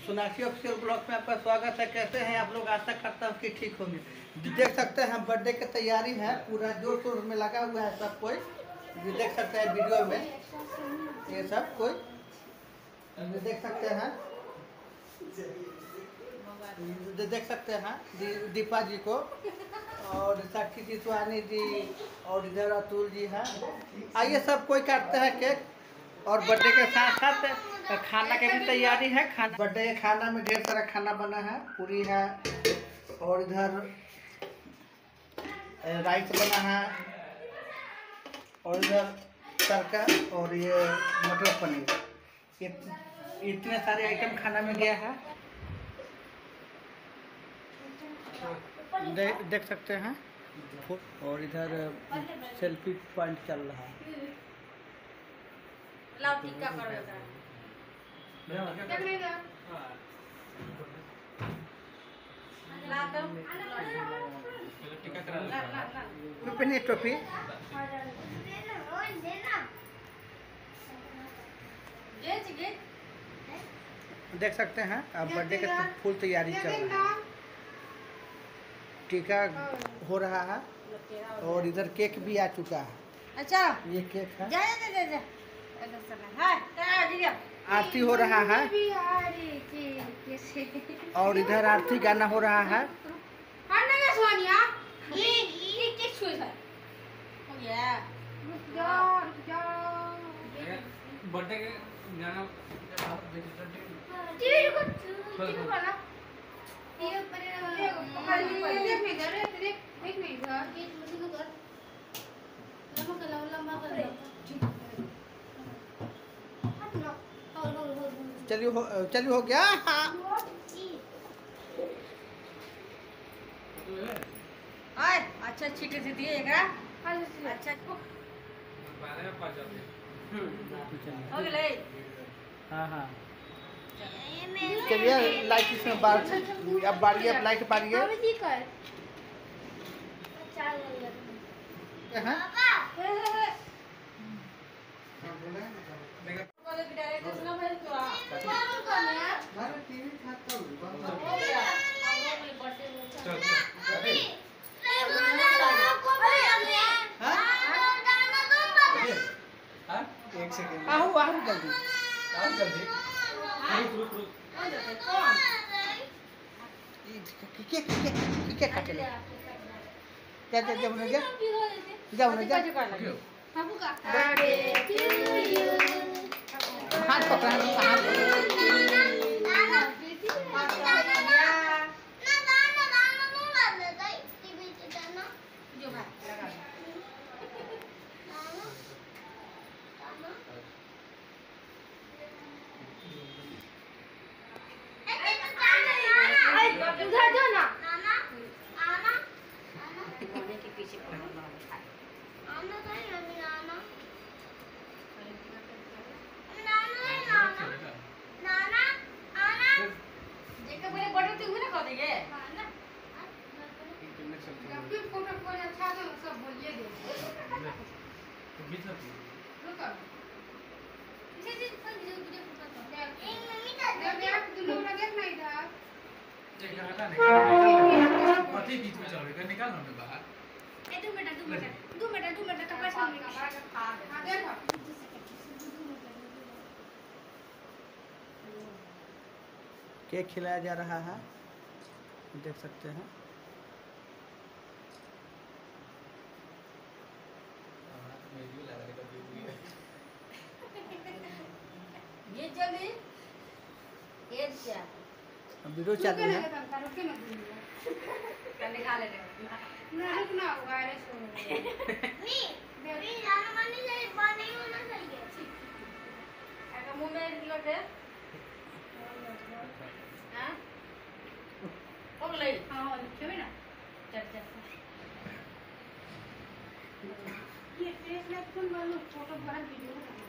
Sonakshi official blog में आपका स्वागत है। कैसे हैं आप लोग? आशा करता हूँ कि ठीक होंगे। देख सकते हैं बर्थडे की तैयारी है, पूरा जोर शोर में लगा हुआ है सब कोई। ये देख सकते हैं वीडियो में, ये सब कोई देख सकते हैं, देख सकते हैं दीपा जी को और साक्षी जी, सुहानी जी और इधर अतुल जी हैं। आइए सब कोई काटते हैं केक। और बर्थडे के साथ साथ खाना की भी तैयारी है। खाना बर्थडे के खाना में ढेर सारा खाना बना है, पूरी है और इधर राइस बना है और इधर तड़का और ये मटर पनीर, ये इतने सारे आइटम खाना में गया है। देख सकते हैं और इधर सेल्फी पॉइंट चल रहा है। टोपी देख सकते हैं। अब बर्थडे के फुल तैयारी चल रही है, टीका हो रहा है और इधर केक भी आ चुका है। अच्छा, ये केक है। जा। आरती हो रहा है और इधर आरती गाना हो रहा है। बर्थडे के गाना चलिए हो गया। अच्छा छीटे से दिएगा। अच्छा हो गए। हाँ हाँ चलिए, लाइट इसमें अब बारी, अब लाइट बारिए। एक सेकंड आहू जल्दी क्या काटे ले जाओ हाथ पकड़ा बीच में चल निकाल बाहर। दो मिनट केक खिलाया जा रहा है, देख सकते हैं। ये जल्दी ये क्या वीडियो चालू है। निकाले ना रुकना होगा रे नहीं बेबी जाना मानी जाए बात नहीं होना चाहिए। ऐसा मुंह में लगे हां हो गई। हां लिखे ना चल ये फेस में कौन वाला फोटो बड़ा वीडियो